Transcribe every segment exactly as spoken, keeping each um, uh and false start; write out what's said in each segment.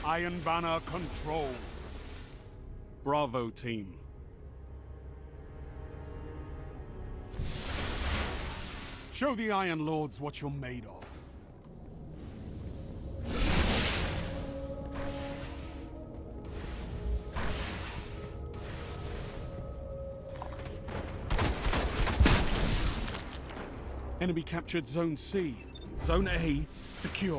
Iron Banner control. Bravo team. Show the Iron Lords what you're made of. Enemy captured Zone C. Zone A secure.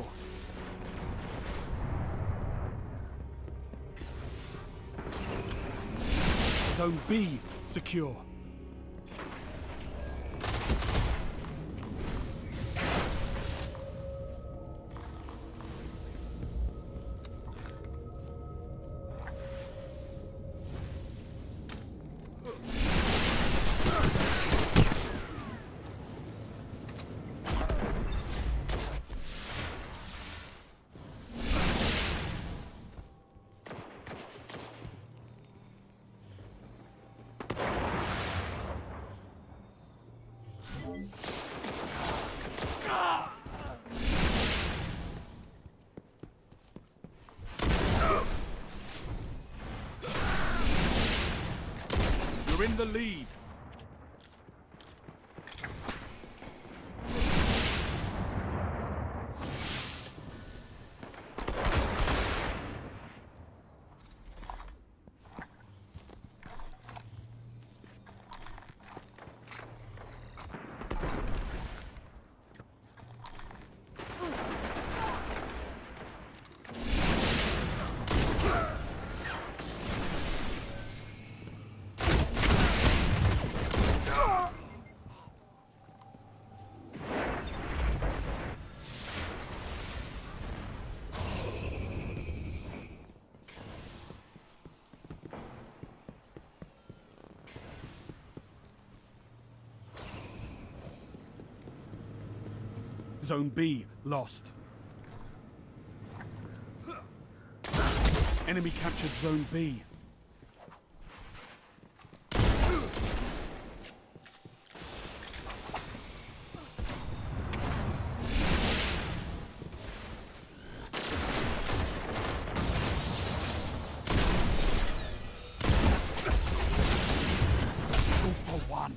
Zone B secure. You're in the lead. Zone B lost. Enemy captured Zone B. Two for one.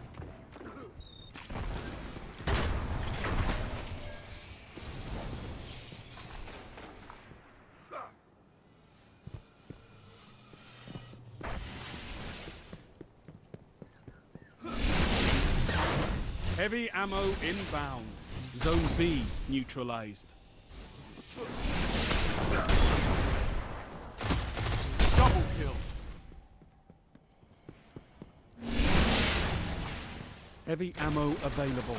Heavy ammo inbound. Zone B neutralized. Double kill. Heavy ammo available.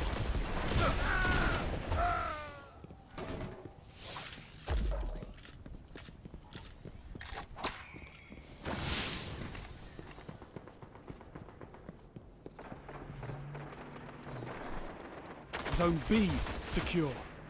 Zone B secure.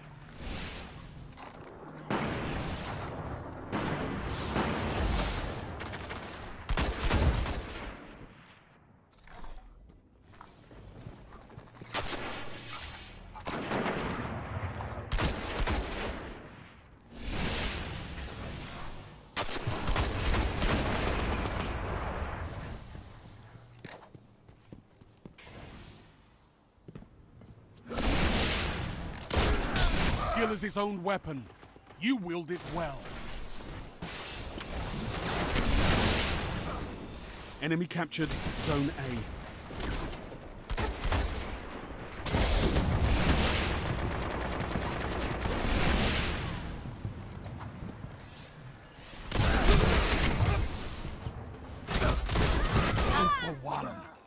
Skill is its own weapon. You wield it well. Enemy captured Zone A. Two for one.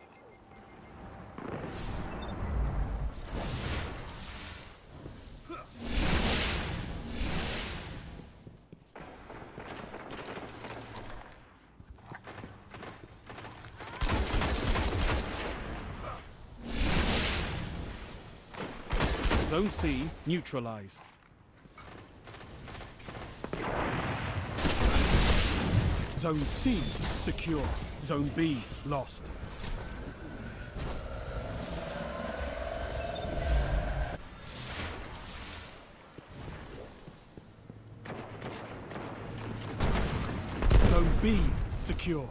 Zone C neutralized. Zone C secure. Zone B lost. B secure.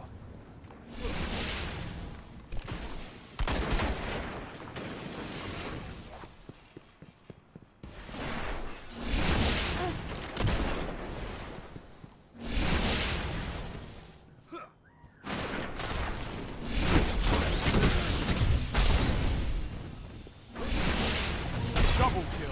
Double kill.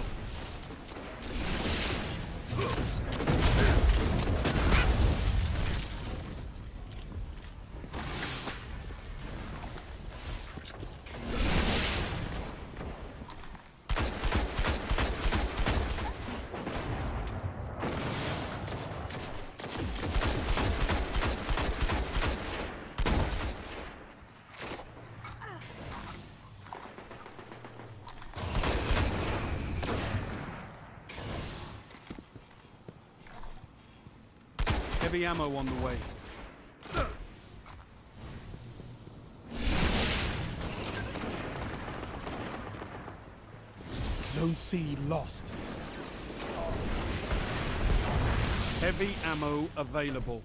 Heavy ammo on the way. Zone C lost. Heavy ammo available.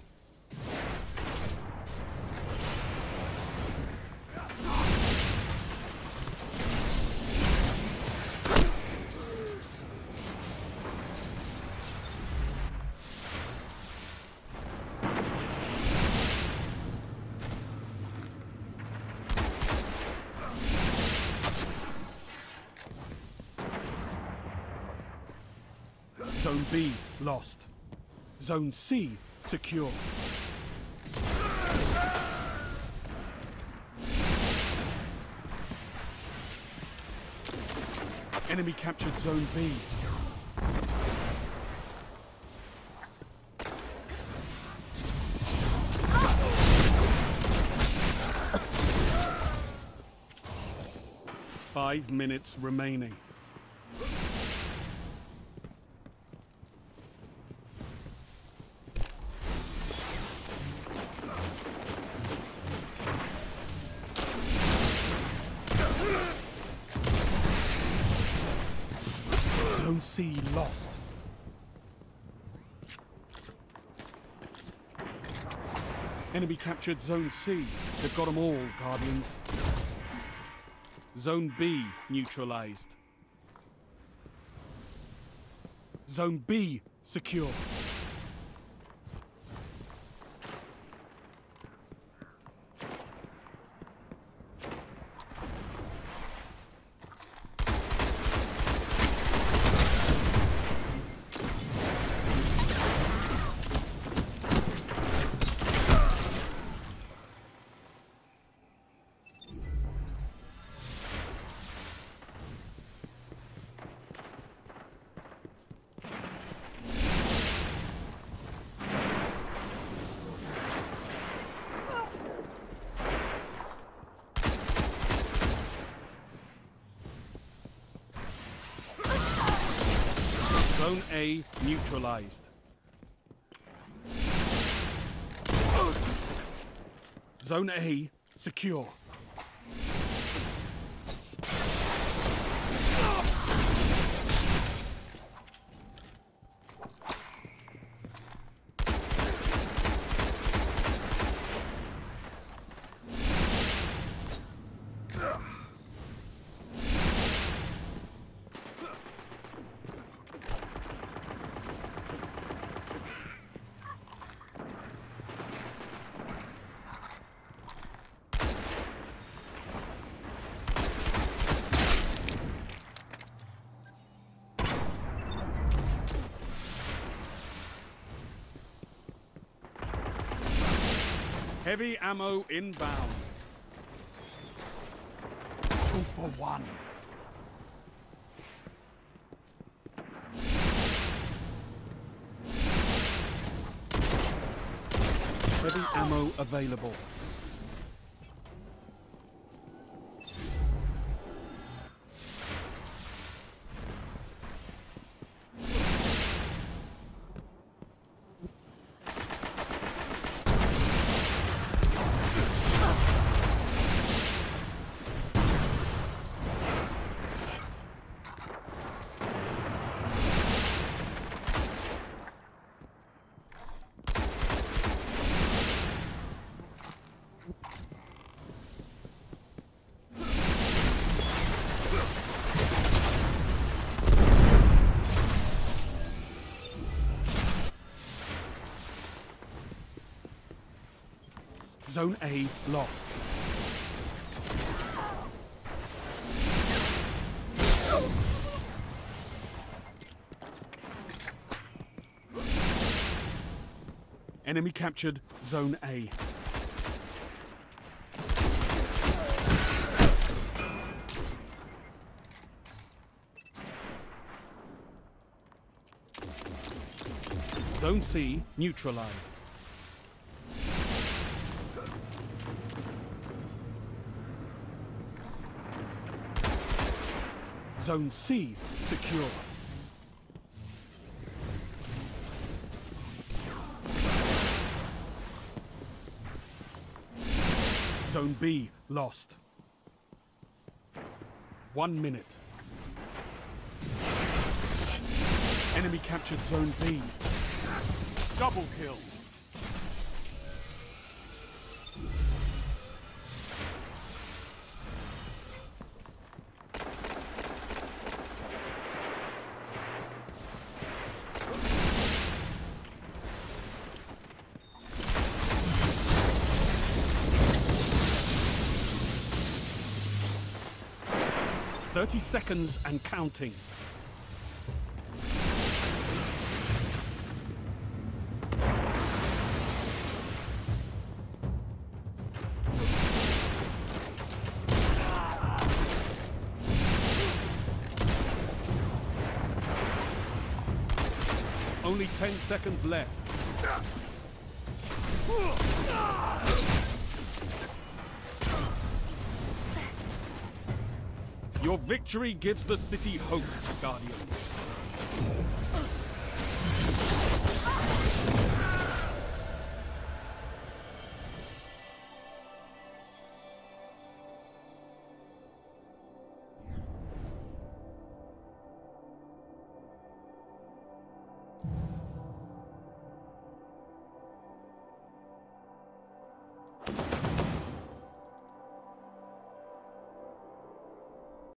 Zone B lost. Zone C secure. Enemy captured Zone B. Five minutes remaining. Zone C lost. Enemy captured Zone C. They've got them all, Guardians. Zone B neutralized. Zone B secure. Zone A neutralized. Zone A secure. Heavy ammo inbound. Two for one. Heavy ammo available. Zone A lost. Enemy captured Zone A. Zone C neutralized. Zone C secure. Zone B lost. One minute. Enemy captured Zone B. Double kill. Thirty seconds and counting. Only ten seconds left. Your victory gives the city hope, Guardians.